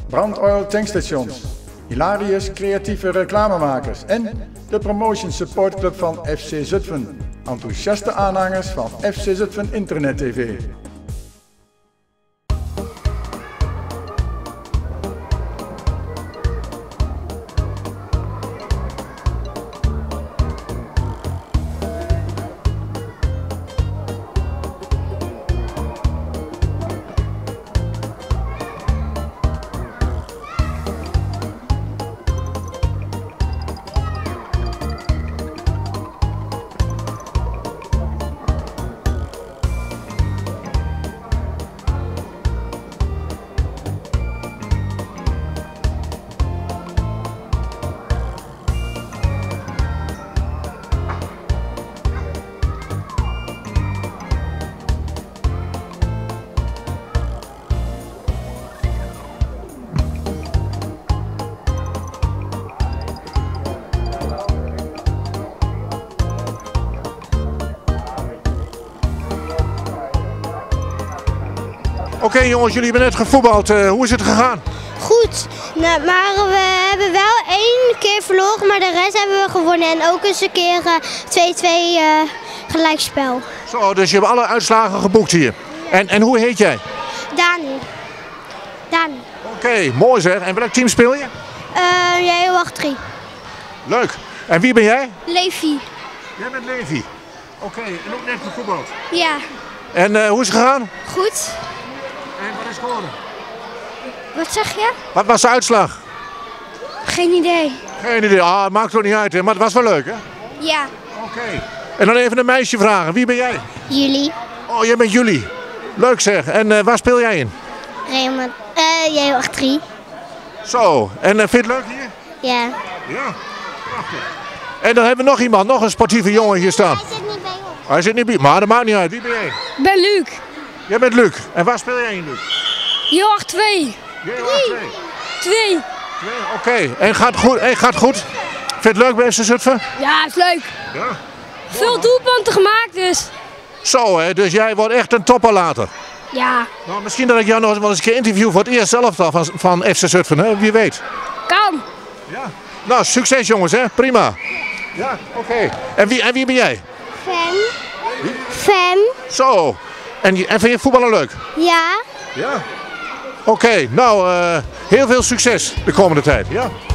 Brandoil tankstations, Hilarius creatieve reclamemakers en de Promotion Support Club van FC Zutphen. Enthousiaste aanhangers van FC Zutphen Internet TV. Oké jongens, jullie hebben net gevoetbald. Hoe is het gegaan? Goed, nou, maar we hebben wel 1 keer verloren, maar de rest hebben we gewonnen. En ook eens een keer 2-2 gelijkspel. Zo, dus je hebt alle uitslagen geboekt hier. En hoe heet jij? Dani. Oké, mooi zeg. En welk team speel je? Jij 3. Leuk. En wie ben jij? Levi. Jij bent Levi. Oké, en ook net gevoetbald. Ja. En hoe is het gegaan? Goed. En wat is geworden? Wat zeg je? Wat was de uitslag? Geen idee. Geen idee. Ah, het maakt toch niet uit, hè? Maar het was wel leuk, hè? Ja. Oké. En dan even een meisje vragen. Wie ben jij? Jullie. Oh, jij bent Jullie. Leuk zeg. En waar speel jij in? Raymond. Jij 3. Zo. En vind je het leuk hier? Ja. Ja. Prachtig. En dan hebben we nog iemand, nog een sportieve jongen hier staan. Hij zit niet bij ons. Hij zit niet bij, maar dat maakt niet uit. Wie ben jij? Ik ben Luc. Jij bent Luc. En waar speel jij in, Luc? Joach 2. Jij 2. 2. Oké. En gaat goed? Vind je het leuk bij FC Zutphen? Ja, is leuk. Ja. Veel doelpunten gemaakt dus. Zo hè, dus jij wordt echt een topper later. Ja, Nou, misschien dat ik jou nog wel eens een keer interview voor het eerste elftal van FC Zutphen, hè? Wie weet. kan. Ja. Nou, succes jongens, hè? Prima. Ja, oké. En wie ben jij? Fem. Zo. En vind je voetballen leuk? Ja. Ja. Oké, nou, heel veel succes de komende tijd. Ja.